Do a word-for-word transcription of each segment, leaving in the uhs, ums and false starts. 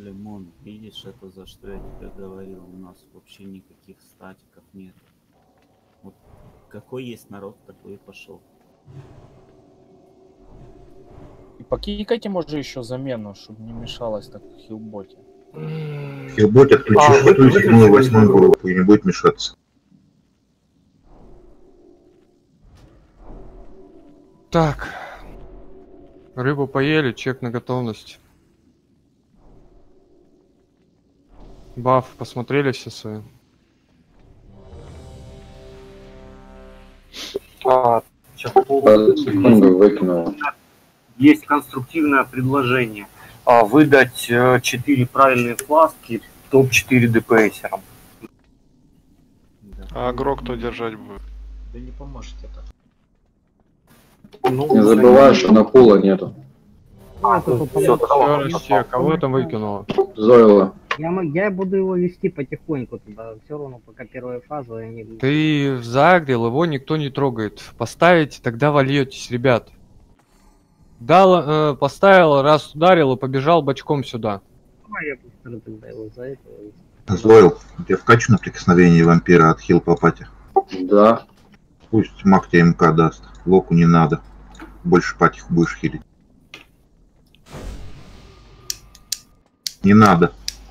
Лимон, видишь, это за что я тебе говорил, у нас вообще никаких статиков нет. Вот какой есть народ, такой и пошел. И покикайте, может, еще замену, чтобы не мешалось так в хилботе. Хилбот отключи А, шестую, вы- седьмую, восьмую группу и не будет мешаться. Так. Рыбу поели, чек на готовность. Баф посмотрели все свои? А, сейчас, Секунду выкинул. есть конструктивное предложение. А, выдать четыре правильные фласки топ четыре ДПСерам. Да. А агро кто держать будет? Да не поможет это. Ну, Не забывай, что на пула нету. А, это все, Все, Россия, кого там выкинуло? Зойла. Я, мо- я буду его вести потихоньку туда, все равно пока первая фаза, они будут. Ты загрел, его никто не трогает. Поставите, тогда вольетесь, ребят. Дал, э, поставил, раз ударил и побежал бочком сюда. А я поставлю тогда его за это. Зойл, у тебя вкачано прикосновение вампира от хил по пати? Да. Пусть маг тебе МК даст. Локу не надо. Больше патих будешь хилить. Не надо.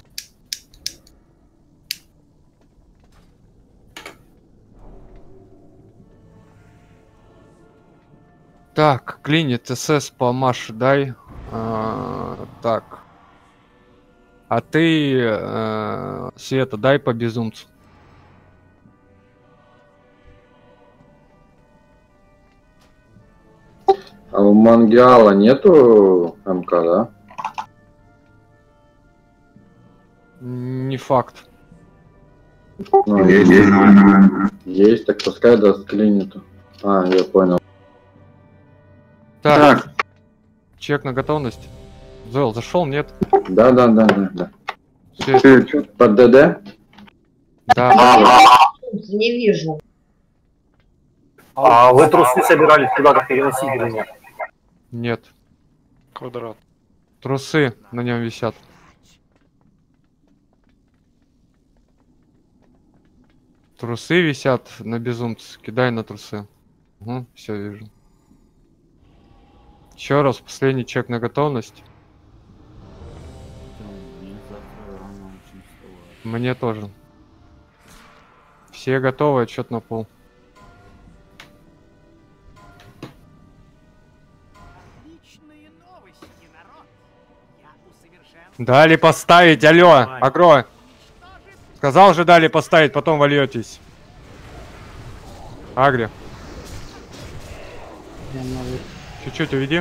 Так, клинит СС по Маше дай. А, так. А ты, э, Света, дай по безумцу. А у Мангиала нету МК, да? Не факт. Ну, Есть, есть, есть. есть, так пускай даст клиниту. А, я понял. Так, чек на готовность. Зойл, зашел, нет? Да, да, да, да, да. Все, Под ДД? да. Не вижу. А вы трусы собирались куда-то переносить или нет? Нет. Квадрат. Трусы на нем висят. Трусы висят на безумце. Кидай на трусы. Угу, все вижу. Еще раз, последний чек на готовность. Мне завтра рано очень вставать. Мне тоже. Все готовы, отчет на пол. Дали поставить, алло, агро. Сказал же дали поставить, потом вольетесь. Агри. Чуть-чуть уведи.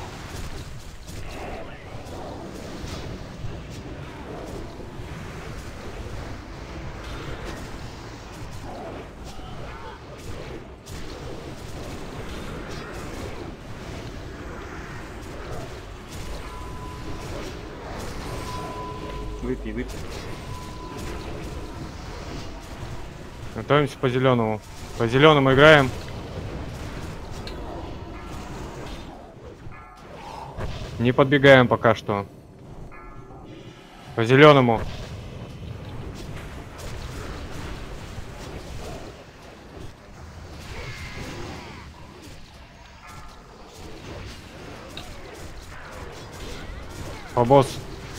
Выпей, выпей. Готовимся по зеленому. По зеленому играем. Не подбегаем пока что. По зеленому. По босс.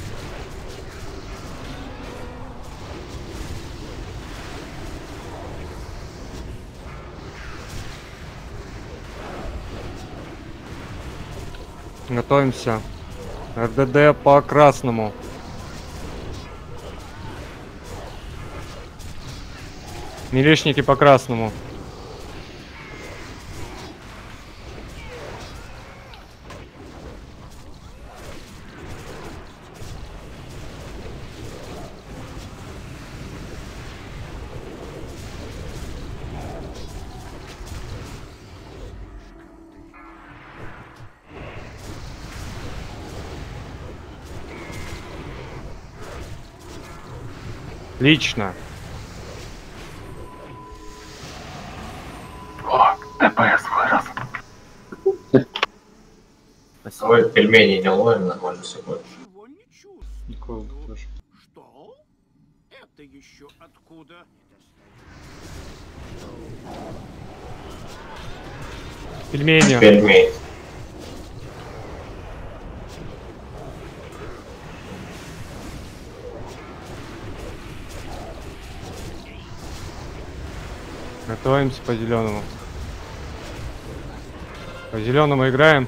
Готовимся. РДД по красному. Милишники по красному. Лично. О, ДПС вырос. Ой, пельмени не ловим, нормально все будет. Такого тоже. Что? Это еще откуда? Пельмени. Пельмень. Готовимся по зеленому. По зеленому играем.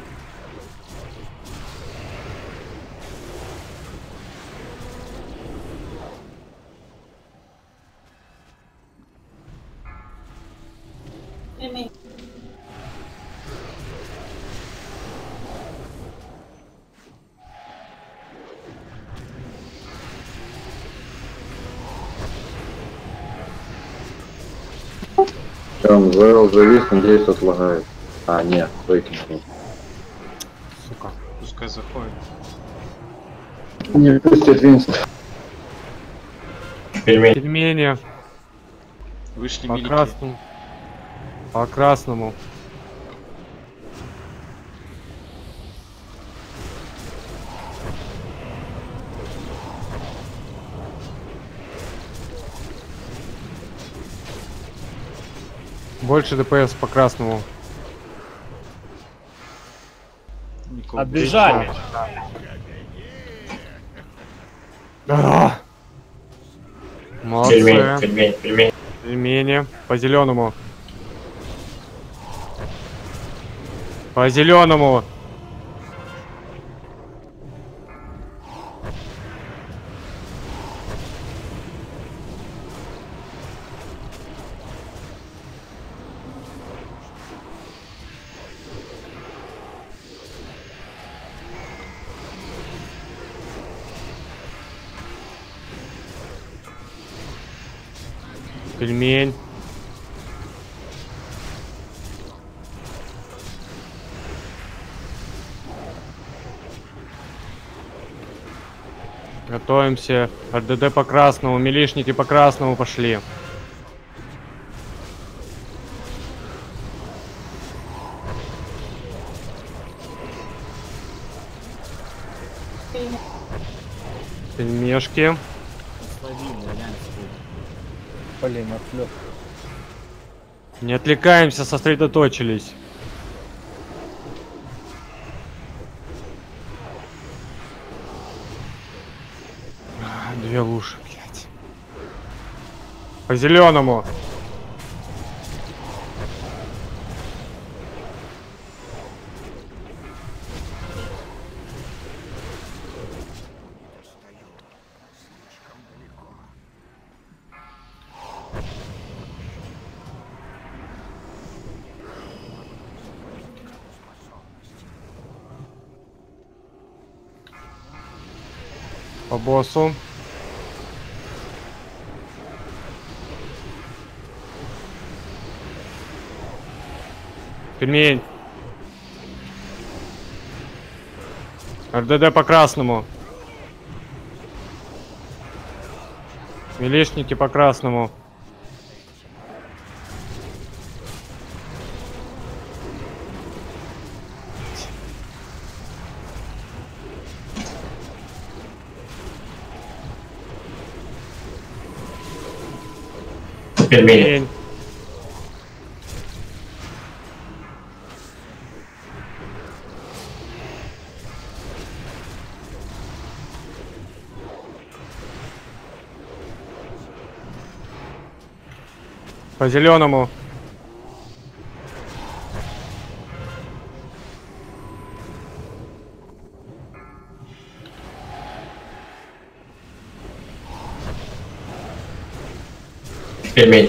Он завел завис, надеюсь, отлагает. А, нет, выкинул. Сука. Пускай заходит. Не пустит Винст. Пельмень. Пельмени. Вышли По милики. красному. По красному. Больше ДПС по красному. Никого. Отбежали. Да. Молодцы. Пельмень, пельмень, пельмень. Пельмени. По зеленому. По зеленому. Пельмень. Готовимся. РДД по красному. Милишники по красному пошли. Пельмешки. Словили, глянь, Блин, отвлек. Не отвлекаемся, сосредоточились. А, Две лужи, блядь. По зеленому. По боссу. Пельмень. РДД по красному. Милишники по красному. Пельмень. Пельмень. По зеленому. Пельмень.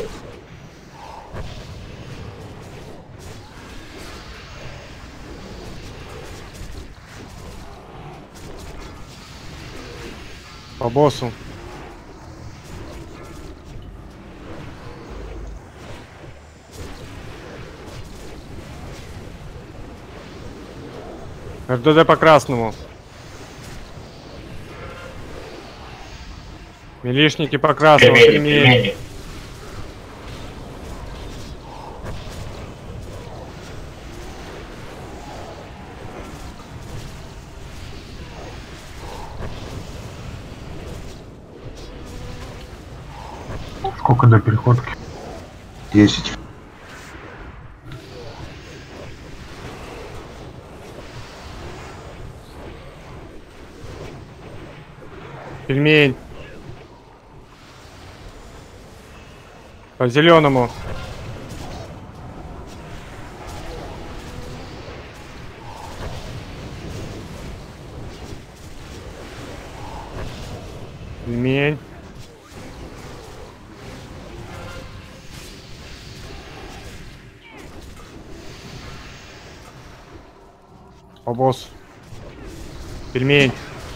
По боссу. РДД по красному. Милишники по красному. Пельмени, Пельмень. пельмени. Сколько до переходки? десять. Пельмень. По зеленому. Пельмень. Обоз. Пельмень.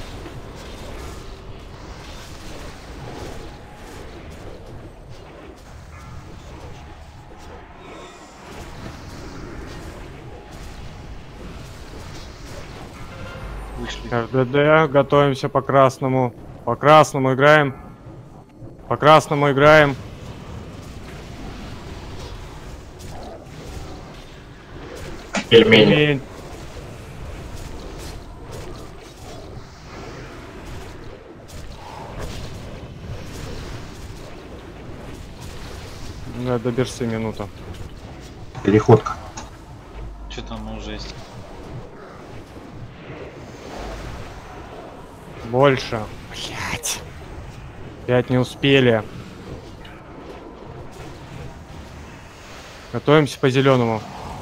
Вышли. РДД, готовимся по красному. По красному играем. По красному играем. Пельмени. Пельмень. Да, до берсы минута. Переходка. Что там уже есть? Больше. Блять. Пять не успели. Готовимся по зеленому.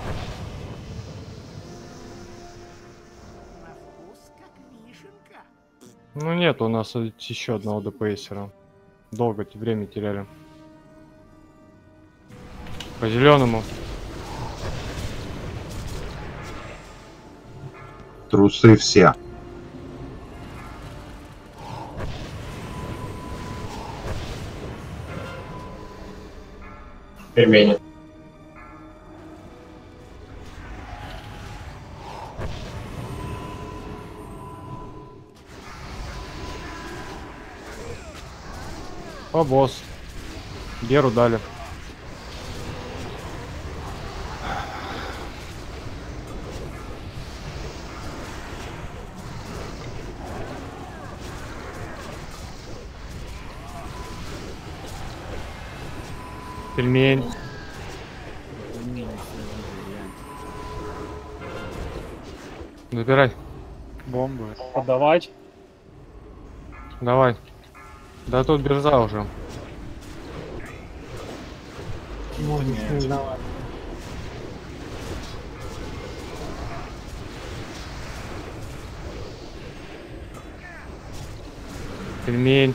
На вкус как вишенка. Ну нет, у нас еще одного ДПСера. Долго время теряли. По зеленому. Трусы все. Пельмени. О, босс. Геру дали. Пельмень. Пельмени сложили, Забирай. Бомбы. Подавать. Давай. Да тут берза уже. Можешь давать. Пельмень.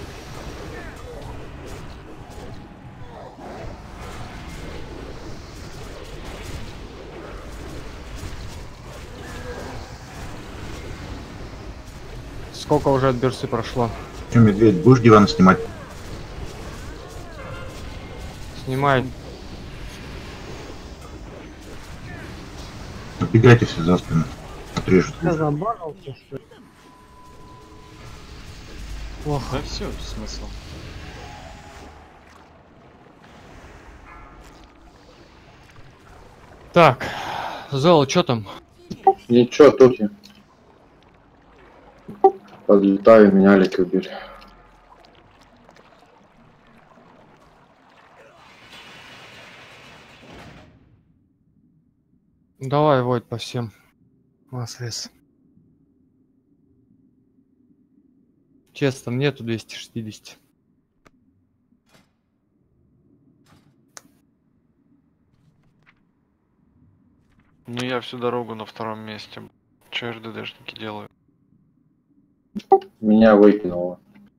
Сколько уже от берсы прошло? Че, медведь, будешь диван снимать? Снимай. Убегайте все за спину. Отрежут. Я забанился, что ли? Да все, смысл. Так. Зол, что там? Ничего, тут я. Подлетаю, меня лики убили. Давай, Войт, по всем. Маслес. Честно, нету двести шестьдесят. Ну я всю дорогу на втором месте. Че РДДшники делают? Меня выкинуло.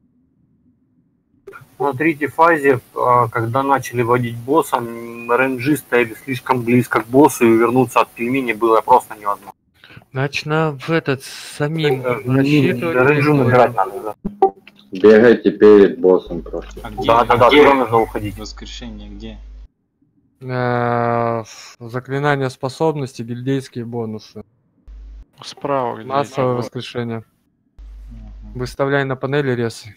На третьей фазе, а, когда начали водить босса, РНГ стояли слишком близко к боссу, и увернуться от пельмени было просто невозможно. Значит, на в этот самим РНГ набирать надо, да. Бегайте перед боссом просто. А где? Да, да, да, туда нужно уходить. Воскрешение где? Э, заклинания способности, гильдейские бонусы. Справа где? Массовое воскрешение. Выставляй на панели ресы.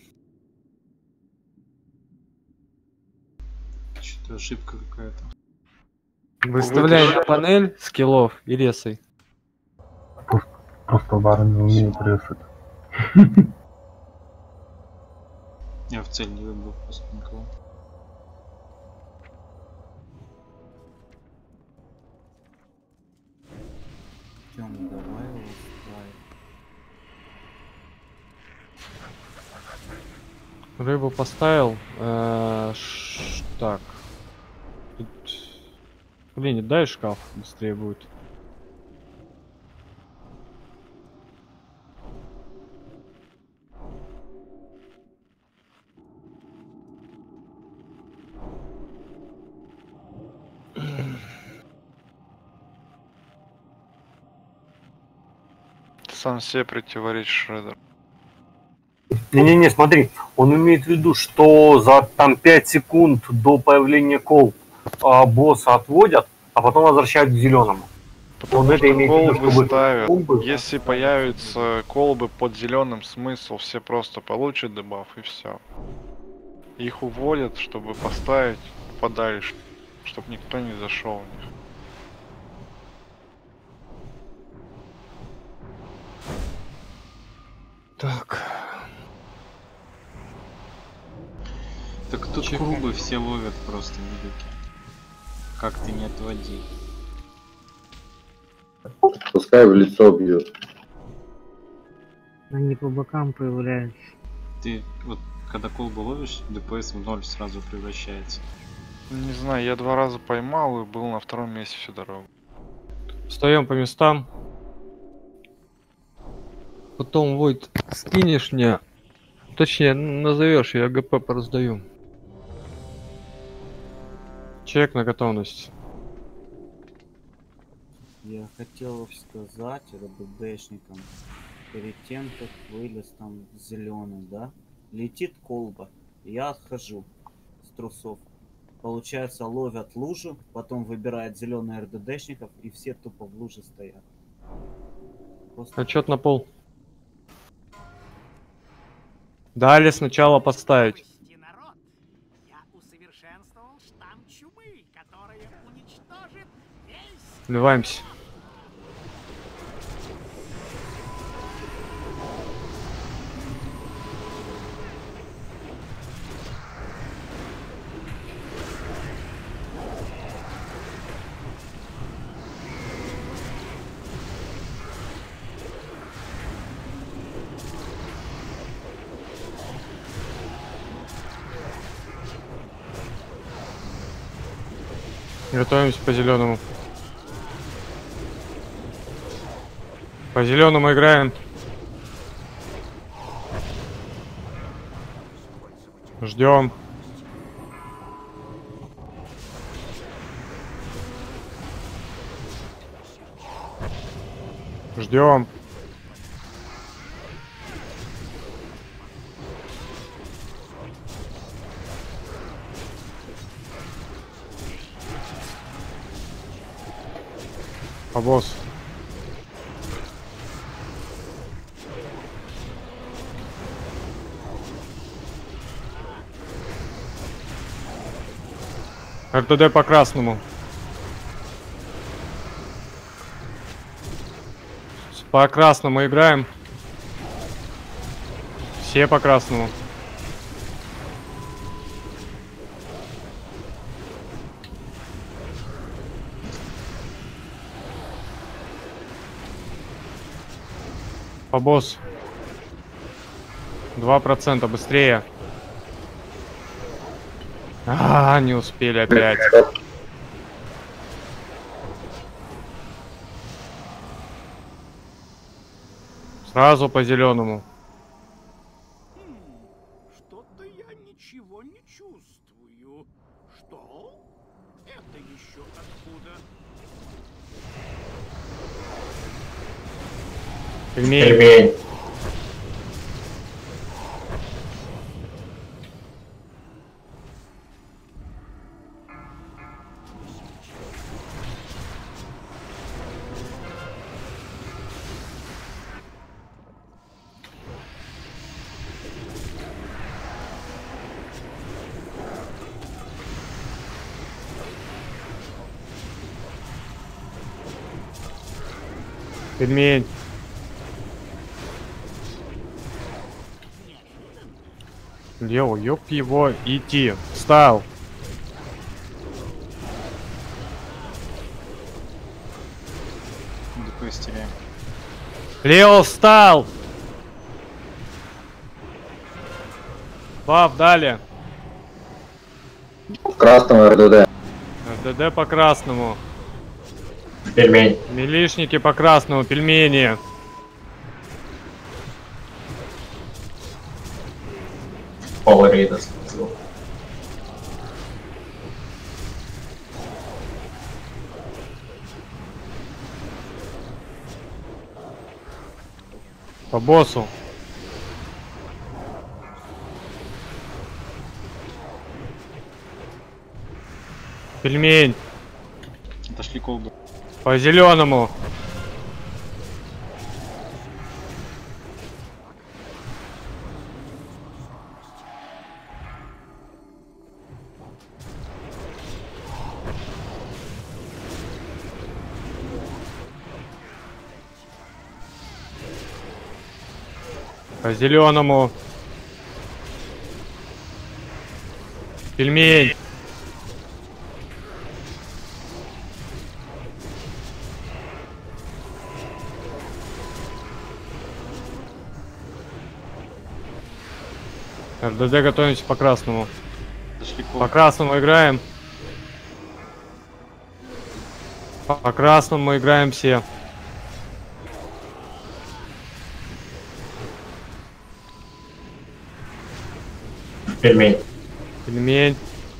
Что-то ошибка какая-то. Выставляй на панель скиллов и ресой. Просто бар не умеет резать. Я в цель не выбрал просто никого. Артем, давай его ставь. Рыбу поставил. Э, ш- так. Тут... Блин, не дай шкаф, быстрее будет. Ты сам себе противоречишь, Шредер. Не-не-не, смотри, он имеет в виду, что за там пять секунд до появления колб а, босса отводят, а потом возвращают к зеленому. Потому Он что это имеет в виду, колбы чтобы ставят. колбы- Если появятся колбы под зеленым, смысл все просто получат дебаф и все. Их уводят, чтобы поставить подальше, чтобы никто не зашел в них. Так. Так тут Чекай. кубы все ловят просто велики. Как ты не отводи. Пускай в лицо бьет. Они по бокам появляются. Ты вот когда колбу ловишь, ДПС в ноль сразу превращается. Не знаю, я два раза поймал и был на втором месте всю дорогу. Встаем по местам. Потом, Войт, скинешь мне. Точнее, назовешь, я ГП пораздаю. Чек на готовность. Я хотел сказать РБДшникам, перед тем, как вылез там зеленый, да, летит колба, я отхожу с трусов. Получается, ловят лужу, потом выбирают зеленых РДДшников, и все тупо в луже стоят. Просто... Отчет на пол. Далее сначала подставить. Прости, народ. Я усовершенствовал штамм чумы, которая уничтожит весь... Вливаемся. Готовимся по зеленому. По зеленому играем. Ждем. Ждем. А босс. РТД по красному. По красному играем. Все по красному. По босс. Два процента быстрее. А, не успели опять. Сразу по зеленому. Что-то я ничего не чувствую. Что? Это еще откуда? Пельмень. Пельмень. Лео, ёб его, идти. Встал. ДПС теряем. Лео встал! Баф дали. Красного РДД. РДД по красному. Пельмень. Милишники по красному, пельмени. Пол рейда. По боссу. Пельмень. Отошли колбы. По зеленому. По зеленому. Пельмень. РДД готовимся по красному. По красному играем. По красному играем все. Пельмень. Пельмень.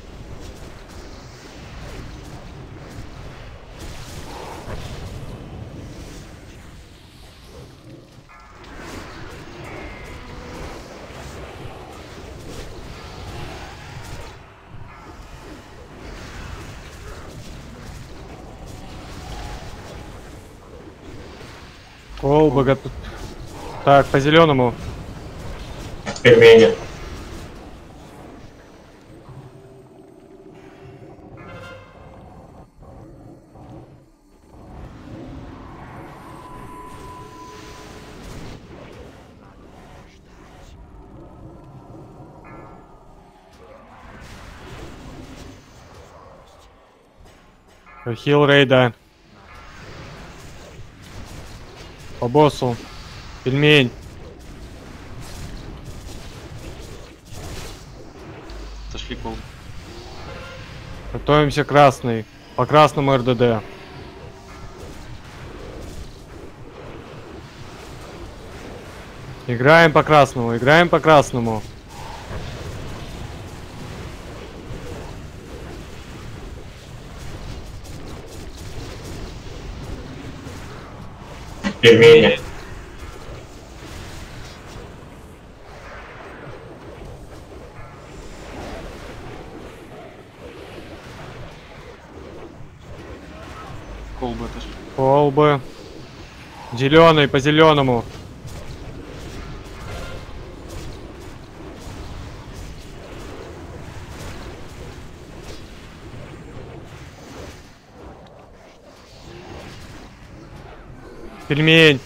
Колба готов. Так, по зеленому. Пельмени. Хил рейда. По боссу. Пельмень. Отошли колбы. Готовимся красный. По красному РДД. Играем по красному, играем по красному. Пельмени. Колбы отошли. Колбы. Зеленый по зеленому. Пельмень.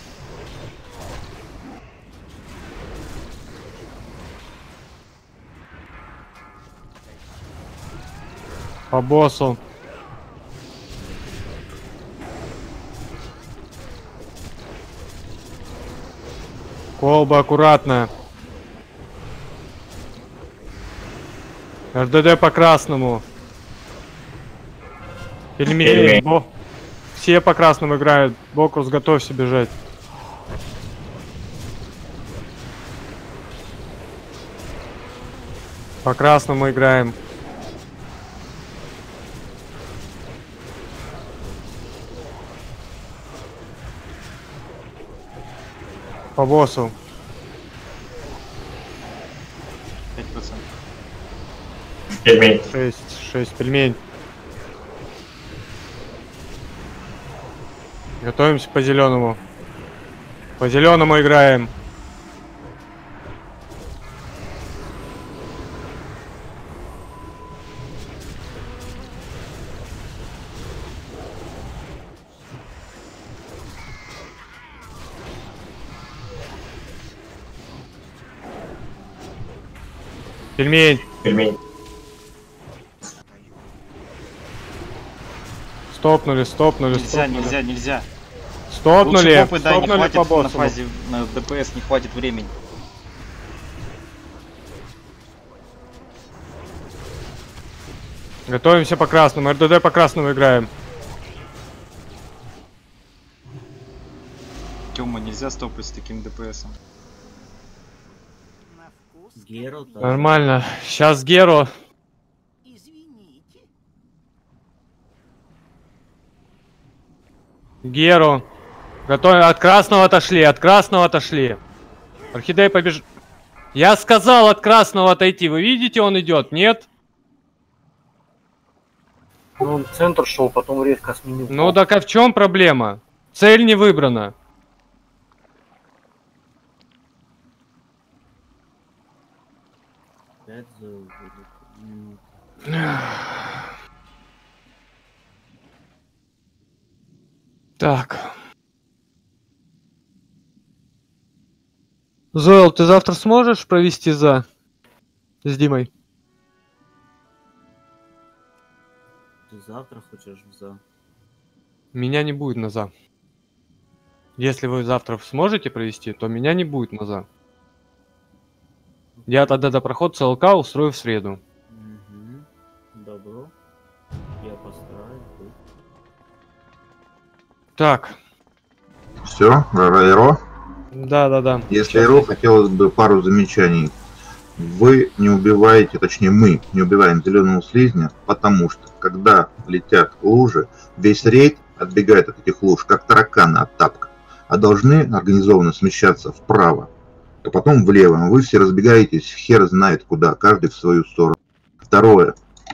По боссу. Колба аккуратно. РДД по красному. Пельмень. Пельмень. Бо... Все по красному играют. Бокус, готовься бежать. По красному играем. По боссу. пять процентов. Пельмень. шесть, шесть, пельмень. Готовимся по зеленому. По зеленому играем. Пельмень. Пельмень. Стопнули, стопнули, Нельзя, стопнули. нельзя, нельзя. Стопнули, Лучше попы, да, не стопнули хватит по на боссу. фазе, на ДПС не хватит времени. Готовимся по красному, РДД по красному играем. Тёма, нельзя стопать с таким ДПСом. Геру тоже. Нормально. Сейчас Геру. Извините. Геру. Готовим. От красного отошли, от красного отошли. Орхидей побеж... Я сказал от красного отойти. Вы видите, он идет? Нет? Ну, он в центр шел, потом резко сменил. Ну так а в чем проблема? Цель не выбрана. Пять за минут. Так. Зоэл, ты завтра сможешь провести за с Димой? Ты завтра хочешь в за? Меня не будет на за. Если вы завтра сможете провести, то меня не будет на за. Я тогда до проход ЦЛК устрою в среду. Угу. Добро. Я постараюсь. Будет. Так. Все, Райро? Да, да, да. Если Райро, хотелось бы пару замечаний. Вы не убиваете, точнее мы не убиваем зеленого слизня, потому что когда летят лужи, весь рейд отбегает от этих луж, как тараканы от тапка, а должны организованно смещаться вправо, а потом влево. Вы все разбегаетесь, хер знает куда, каждый в свою сторону. Второе.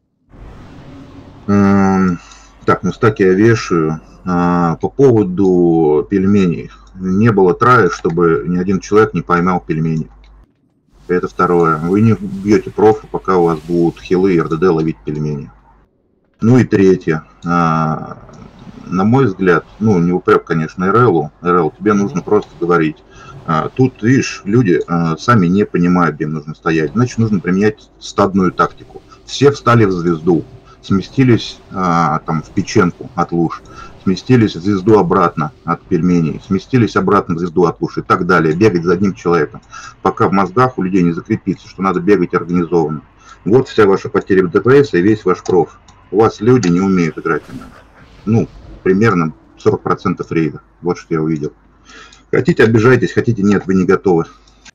М-м- так, ну стаки я вешаю. А, по поводу пельменей. Не было трая, чтобы ни один человек не поймал пельмени. Это второе. Вы не бьете профу, пока у вас будут хилы и РДД ловить пельмени. Ну и третье. А, на мой взгляд, ну не упрек, конечно, РЛу. РЛ, тебе нужно просто говорить. А, тут, видишь, люди а, сами не понимают, где им нужно стоять. Значит, нужно применять стадную тактику. Все встали в звезду, сместились а, там в печенку от луж, сместились в звезду обратно от пельменей, сместились обратно в звезду от луж и так далее. Бегать за одним человеком, пока в мозгах у людей не закрепится, что надо бегать организованно. Вот вся ваша потеря в ДПС и весь ваш проф. У вас люди не умеют играть. Ну, примерно сорок процентов рейда. Вот что я увидел. Хотите, обижайтесь, хотите, нет, вы не готовы.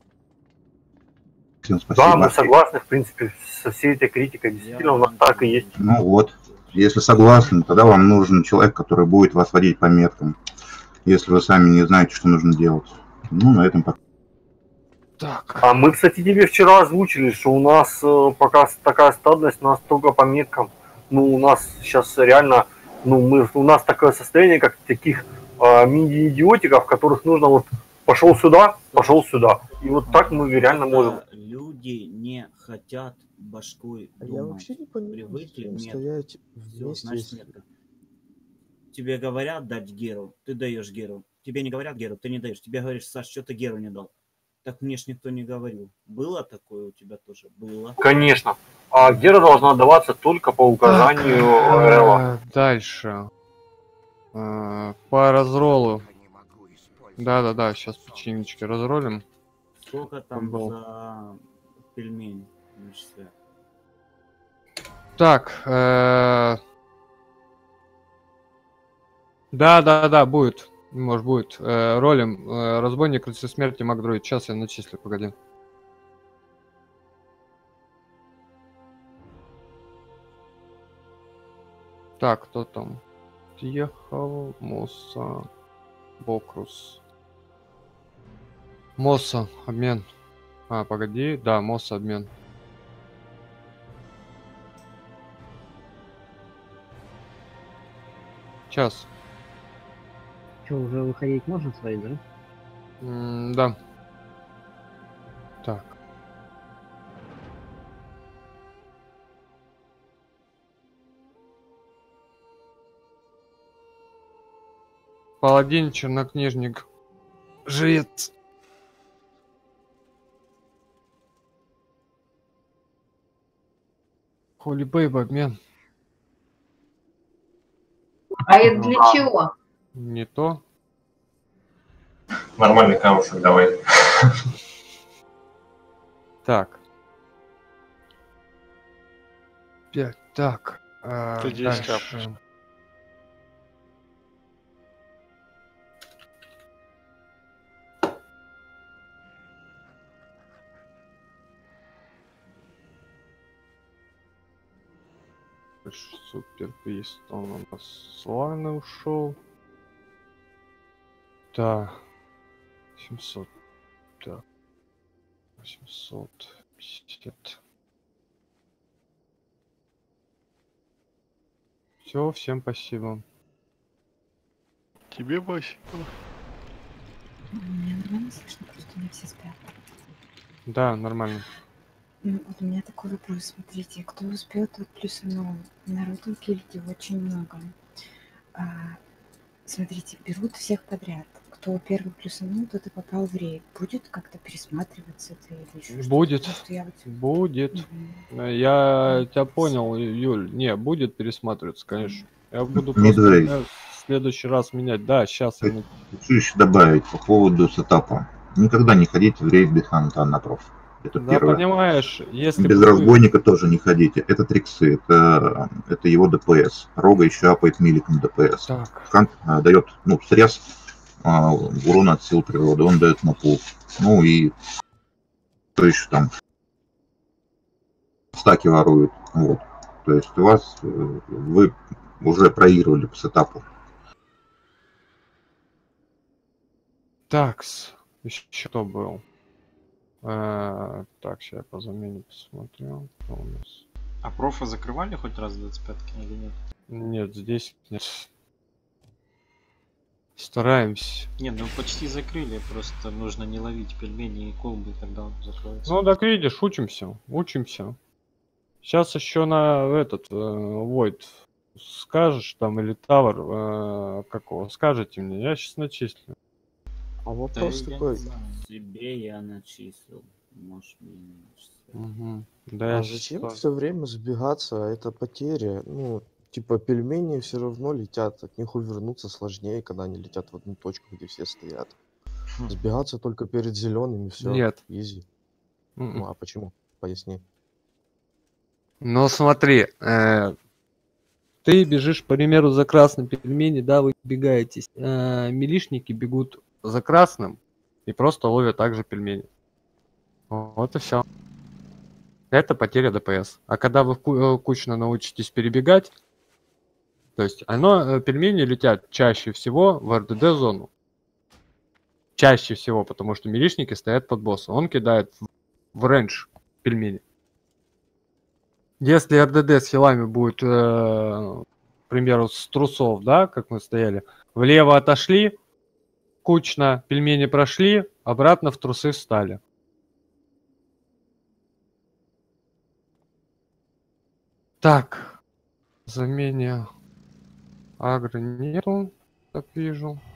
Всем спасибо. Да, мы согласны, в принципе, со всей этой критикой. Действительно, у нас так и есть. Ну вот. Если согласны, тогда вам нужен человек, который будет вас водить по меткам. Если вы сами не знаете, что нужно делать. Ну, на этом пока. Так. А мы, кстати, тебе вчера озвучили, что у нас э, пока такая стадность, у нас только по меткам. Ну, у нас сейчас реально, ну, мы, у нас такое состояние, как таких э, мини-идиотиков, которых нужно вот пошел сюда, пошел сюда. И вот так мы реально можем. Люди не хотят башкой А думать. я вообще не понимаю, Привыкли зачем нет. стоять Всё, вместе. значит, с- нет. Тебе говорят дать Геру, ты даешь Геру. Тебе не говорят Геру, ты не даешь. Тебе говоришь, Саш, что ты Геру не дал? Так мне ж никто не говорил. Было такое у тебя тоже? Было. Конечно. А гера должна даваться только по указанию РЛа. А, Дальше. А, По разролу. Да-да-да, сейчас печенечки разролим. Сколько там Был. за пельмень? Мишля? Так. э, Да-да-да, будет. Может, будет. Э, Ролим. э, Разбойник, рыцарь смерти, Макдроид. Сейчас я начислю, погоди. Так, кто там? Ехал, Мосса, Бокрус. Мосса, обмен. А, погоди, да, Мосса, обмен. Сейчас. Что, уже выходить можно свои, да? М, да. Так. Паладин, чернокнижник, жрец. Холи Бейб, обмен. А это для чего? Не то. Нормальный камушек давай. Так. Пять. Так. а, Ты десять дальше. капнешь. Супер приз, он у нас славно ушел. Так. семьсот. Так. восемьсот пятьдесят. Все, всем спасибо. Тебе спасибо. Меня нормально слышно, просто не все спят. Да, нормально. Ну, вот у меня такой вопрос, смотрите, кто успел, тот плюсанул. Народу в гильдии очень много. А, смотрите, берут всех подряд. Кто первый плюсанул, тот и попал в рейд. Будет как-то пересматриваться это или еще что-то? Будет. Потому что я вот- Будет. Мгм. Я тебя понял, Юль. Не, будет пересматриваться, конечно. Я буду Не просто двигай. э, в следующий раз менять. Да, сейчас я... на- Хочу еще добавить по поводу сетапа. Никогда не ходите в рейд без ханта на проф. Это Да, первое. понимаешь, если Без бы вы- разбойника тоже не ходите. Это триксы, это, это его ДПС. Рога еще апает миликом ДПС. Так. Хант а, дает, ну, срез а, урона от сил природы, он дает мапу. Ну и что еще там? Стаки воруют. Вот. То есть у вас, э, вы уже проигрывали по сетапу. Такс. Еще кто был? А, так, сейчас я по замене посмотрю. Кто у нас? А профы закрывали хоть раз двадцать пятки или нет? Нет, здесь нет. Стараемся. Не, ну почти закрыли, просто нужно не ловить пельмени и колбы, тогда он закроется. Ну, так видишь, учимся, учимся. Сейчас еще на этот э, Void скажешь там или Тавр, э, какого скажете мне, я сейчас начислю. Да А вопрос я не такой, знаю, себе я начислил. Может, мне не начислил. Угу. Да, я а щас зачем тоже. все время сбегаться? Это потеря. Ну, типа пельмени все равно летят, от них увернуться сложнее, когда они летят в одну точку, где все стоят. Сбегаться только перед зелеными, все. Нет. Изи. Мгм. Ну а почему? Поясни. Ну смотри, э, ты бежишь, к примеру, за красным пельмени, да, вы бегаетесь. Э, милишники бегут за красным и просто ловят также пельмени. Вот и все. Это потеря ДПС. А когда вы ку- э, кучно научитесь перебегать, то есть оно, э, пельмени летят чаще всего в эр дэ дэ-зону. Чаще всего, потому что милишники стоят под боссом. Он кидает в, в рейндж пельмени. Если эр дэ дэ с хилами будет, э, к примеру, с трусов, да, как мы стояли, влево отошли, кучно, пельмени прошли, обратно в трусы встали. Так, замене агро нету, так вижу.